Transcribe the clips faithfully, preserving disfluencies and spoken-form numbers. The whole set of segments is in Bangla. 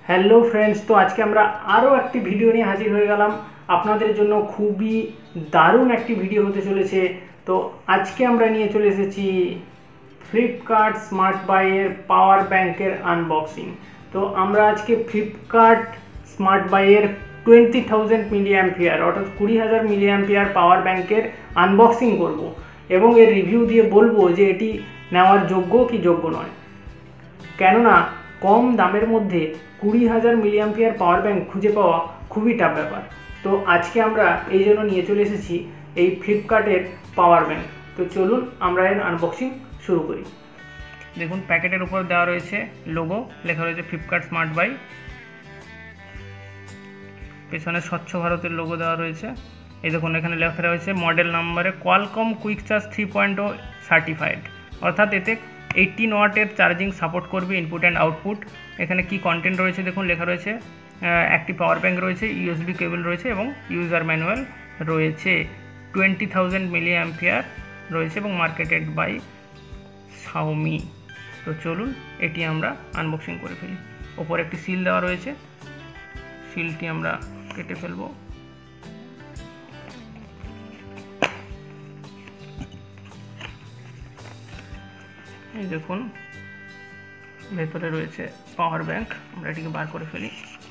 হ্যালো ফ্রেন্ডস, তো আজকে আমরা আরও একটি ভিডিও নিয়ে হাজির হয়ে গেলাম। আপনাদের জন্য খুবই দারুণ একটি ভিডিও হতে চলেছে। তো আজকে আমরা নিয়ে চলে এসেছি ফ্লিপকার্ট স্মার্ট বাইয়ের পাওয়ার ব্যাংকের আনবক্সিং। তো আমরা আজকে ফ্লিপকার্ট স্মার্ট বাইয়ের টোয়েন্টি থাউজেন্ড মিলি অ্যাম্পিয়ার অর্থাৎ কুড়ি হাজার মিলি অ্যাম্পিয়ার পাওয়ার ব্যাংকের আনবক্সিং করব এবং এর রিভিউ দিয়ে বলবো যে এটি নেওয়ার যোগ্য কি যোগ্য নয়। কেননা কম দামের মধ্যে কুড়ি হাজার মিলি অ্যাম্পিয়ার পাওয়ার ব্যাংক খুঁজে পাওয়া খুবই টাফ ব্যাপার। তো আজকে আমরা এই জন্য নিয়ে চলে এসেছি এই ফ্লিপকার্টের পাওয়ার ব্যাংক। তো চলুন আমরা এর আনবক্সিং শুরু করি। দেখুন, প্যাকেটের উপর দেওয়া রয়েছে লোগো, লেখা রয়েছে ফ্লিপকার্ট স্মার্ট বাই। পেছনে স্বচ্ছ ভারতের লোগো দেওয়া রয়েছে। এই দেখুন, এখানে লেখা রয়েছে মডেল নাম্বারে Qualcomm quick charge three point O certified, অর্থাৎ এতে এইটিন ওয়াটের চার্জিং সাপোর্ট করবে ইনপুট অ্যান্ড আউটপুট। এখানে কি কন্টেন্ট রয়েছে দেখুন, লেখা রয়েছে একটি পাওয়ার ব্যাংক রয়েছে, ইউএসবি কেবল রয়েছে এবং ইউজার ম্যানুয়াল রয়েছে। টোয়েন্টি থাউজেন্ড মিলি অ্যাম্পিয়ার রয়েছে এবং মার্কেটেড বাই শাওমি। তো চলুন এটি আমরা আনবক্সিং করে ফেলি। ওপরে একটি সিল দেওয়া রয়েছে, সিলটি আমরা কেটে ফেলবো। এই দেখুন, ভেতরে রয়েছে পাওয়ার ব্যাংক। আমরা এটিকে বার করে ফেলি।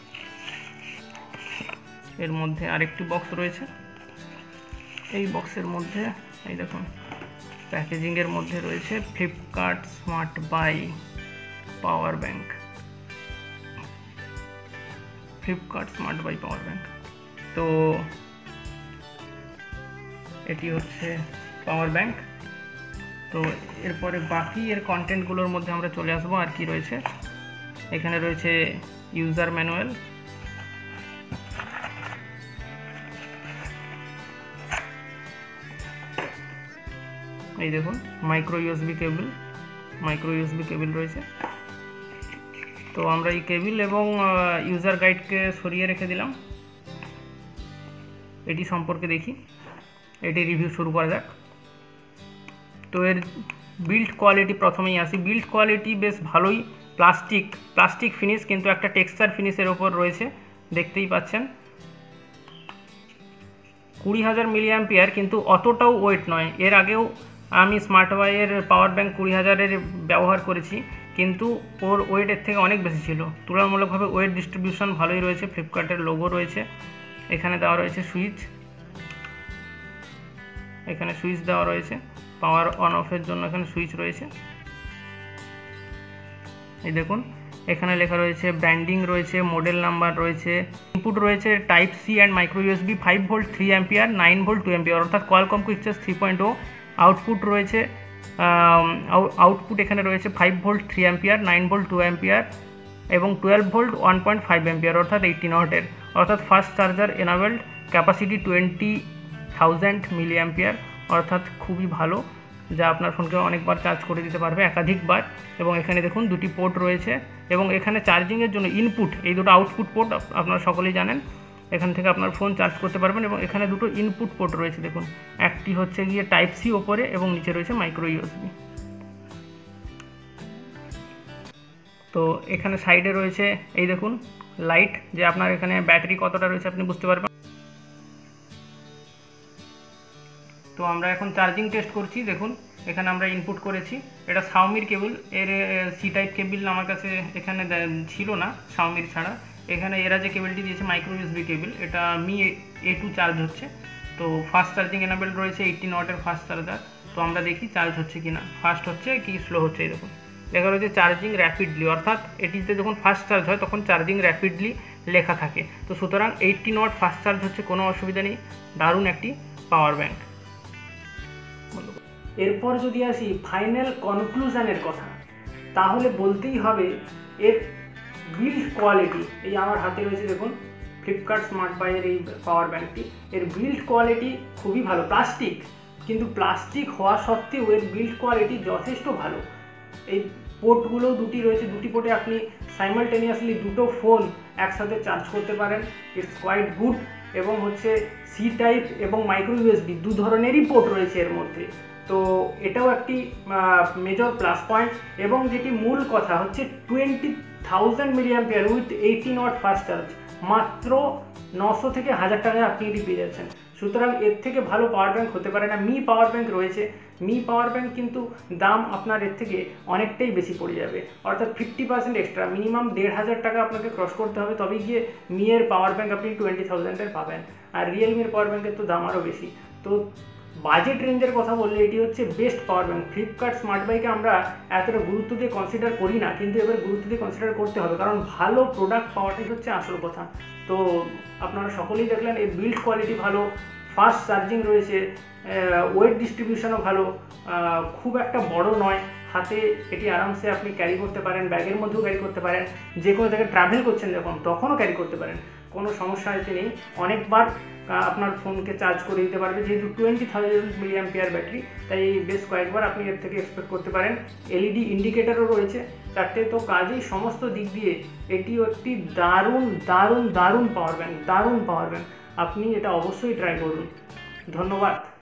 এর মধ্যে আরেকটি বক্স রয়েছে। এই বক্সের মধ্যে এই দেখুন, প্যাকেজিংয়ের মধ্যে রয়েছে Flipkart smart buy power bank. Flipkart smart buy power bank. তো এটি হচ্ছে পাওয়ার ব্যাংক। তো এরপরে বাকি এর কন্টেন্টগুলোর মধ্যে আমরা চলে আসবো। আর কি রয়েছে, এখানে রয়েছে ইউজার ম্যানুয়াল, এই দেখুন micro USB cable, micro USB cable রয়েছে। তো আমরা এই কেবল এবং ইউজার গাইডকে সরিয়ে রেখে দিলাম। এটি সম্পর্কে দেখি, এটি রিভিউ শুরু করা যাক। তো এর বিল্ড কোয়ালিটি প্রথমেই আসি। বিল্ড কোয়ালিটি বেশ ভালোই, প্লাস্টিক প্লাস্টিক ফিনিশ, কিন্তু একটা টেক্সচার ফিনিশের ওপর রয়েছে, দেখতেই পাচ্ছেন। কুড়ি হাজার মিলি অ্যাম্পিয়ার, কিন্তু অতটাও ওয়েট নয়। এর আগেও আমি স্মার্ট বাইয়ের পাওয়ার ব্যাংক কুড়ি হাজারের ব্যবহার করেছি, কিন্তু ওর ওয়েটের থেকে অনেক বেশি ছিল। তুলনামূলকভাবে ওয়েট ডিস্ট্রিবিউশন ভালোই রয়েছে। ফ্লিপকার্টের লোগো রয়েছে, এখানে দেওয়া রয়েছে সুইচ, এখানে সুইচ দেওয়া রয়েছে পাওয়ার অন অফের জন্য, এখানে সুইচ রয়েছে। এই দেখুন, এখানে লেখা রয়েছে ব্র্যান্ডিং রয়েছে, মডেল নাম্বার রয়েছে, ইনপুট রয়েছে type C and micro USB, five volt three ampere, nine volt two ampere, অর্থাৎ Qualcomm quick charge three point O. Output রয়েছে, আউটপুট এখানে রয়েছে five volt three ampere, nine volt two ampere এবং twelve volt one point five ampere, অর্থাৎ এইটিন ওয়াটের, অর্থাৎ fast charger enabled, capacity twenty thousand milliampere, অর্থাৎ খুবই ভালো, যা আপনার ফোনকে অনেকবার চার্জ করে দিতে পারবে, একাধিকবার। এবং এখানে দেখুন দুটি পোর্ট রয়েছে এবং এখানে চার্জিংয়ের জন্য ইনপুট, এই দুটো আউটপুট পোর্ট আপনারা সকলেই জানেন। এখান থেকে আপনার ফোন চার্জ করতে পারবেন এবং এখানে দুটো ইনপুট পোর্ট রয়েছে। দেখুন, একটি হচ্ছে গিয়ে টাইপ সি ওপরে এবং নিচে রয়েছে মাইক্রো ইউএসবি। তো এখানে সাইডে রয়েছে এই দেখুন লাইট, যে আপনার এখানে ব্যাটারি কতটা রয়েছে আপনি বুঝতে পারবেন। তো আমরা এখন চার্জিং টেস্ট করছি। দেখুন, এখানে আমরা ইনপুট করেছি, এটা শাওমির কেবল। এর সি টাইপ কেবল আমার কাছে এখানে ছিল না শাওমির ছাড়া। এখানে এরা যে কেবলটি দিয়েছে মাইক্রো ইউএসবি কেবল, এটা মি এ টু চার্জ হচ্ছে। তো ফাস্ট চার্জিং এনাবেল রয়েছে, এইটিন ওয়াটের ফাস্ট চার্জার। তো আমরা দেখি চার্জ হচ্ছে কি না, ফাস্ট হচ্ছে কি স্লো হচ্ছে। এই দেখুন লেখা রয়েছে চার্জিং র্যাপিডলি, অর্থাৎ এটিতে যখন ফাস্ট চার্জ হয় তখন চার্জিং র্যাপিডলি লেখা থাকে। তো সুতরাং এইটিন ওয়াট ফাস্ট চার্জ হচ্ছে, কোনো অসুবিধা নেই। দারুণ একটি পাওয়ার ব্যাংক। এরপর যদি আসি ফাইনাল কনক্লুশনের কথা, তাহলে বলতেই হবে এর বিল্ড কোয়ালিটি। এই আমার হাতে রয়েছে দেখুন ফ্লিপকার্ট স্মার্ট বাইয়ের এই পাওয়ার ব্যাংকটি, এর বিল্ড কোয়ালিটি খুবই ভালো। প্লাস্টিক, কিন্তু প্লাস্টিক হওয়া সত্ত্বেও এর বিল্ড কোয়ালিটি যথেষ্ট ভালো। এই পোর্টগুলো দুটি রয়েছে, দুটি পোর্টে আপনি সাইমালটেনিয়াসলি দুটো ফোন একসাথে চার্জ করতে পারেন। It's quite good. এবং হচ্ছে সি টাইপ এবং মাইক্রো ইউএসবি দু ধরনেরই পোর্ট রয়েছে এর মধ্যে। তো এটাও একটি মেজর প্লাস পয়েন্ট। এবং যেটি মূল কথা হচ্ছে twenty thousand milliampere with eighteen watt fast charge, মাত্র নশো থেকে হাজার টাকায় আপনি এটি পেয়ে যাচ্ছেন। সুতরাং এর থেকে ভালো পাওয়ার ব্যাঙ্ক হতে পারে না। মি পাওয়ার ব্যাঙ্ক রয়েছে, মি পাওয়ার ব্যাঙ্ক কিন্তু দাম আপনার এর থেকে অনেকটাই বেশি পড়ে যাবে, অর্থাৎ ফিফটি পার্সেন্ট এক্সট্রা, মিনিমাম দেড় হাজার টাকা আপনাকে ক্রস করতে হবে, তবেই গিয়ে মিয়ের পাওয়ার ব্যাঙ্ক আপনি টোয়েন্টি থাউজেন্ডের পাবেন। আর রিয়েলমির পাওয়ার ব্যাঙ্কের তো দাম আরও বেশি। তো বাজেট রেঞ্জের কথা বললে এটি হচ্ছে best power bank. Flipkart smart বাইকে আমরা এতটা গুরুত্ব দিয়ে কনসিডার করি না, কিন্তু এবার গুরুত্ব দিয়ে কনসিডার করতে হবে, কারণ ভালো প্রোডাক্ট পাওয়াটাই হচ্ছে আসল কথা। তো আপনারা সকলেই দেখলেন এর বিল্ড কোয়ালিটি ভালো, ফাস্ট চার্জিং রয়েছে, ওয়েট ডিস্ট্রিবিউশনও ভালো, খুব একটা বড় নয়, হাতে এটি আরামসে আপনি ক্যারি করতে পারেন, ব্যাগের মধ্যেও ক্যারি করতে পারেন, যে কোনো জায়গায় ট্রাভেল করছেন যখন তখনও ক্যারি করতে পারেন, কোনো সমস্যা এতে নেই। অনেকবার আপনার ফোনকে চার্জ করে দিতে পারবে, যেহেতু টোয়েন্টি থাউজেন্ড মিলিঅ্যাম্পিয়ার ব্যাটারি, তাই বেশ কয়েকবার আপনি এর থেকে এক্সপেক্ট করতে পারেন। এলইডি ইন্ডিকেটারও রয়েছে চারটে, তো কাজেই সমস্ত দিক দিয়ে এটি একটি দারুণ দারুণ দারুণ পাওয়ার ব্যাঙ্ক, দারুণ পাওয়ার ব্যাঙ্ক। আপনি এটা অবশ্যই ট্রাই করুন। ধন্যবাদ।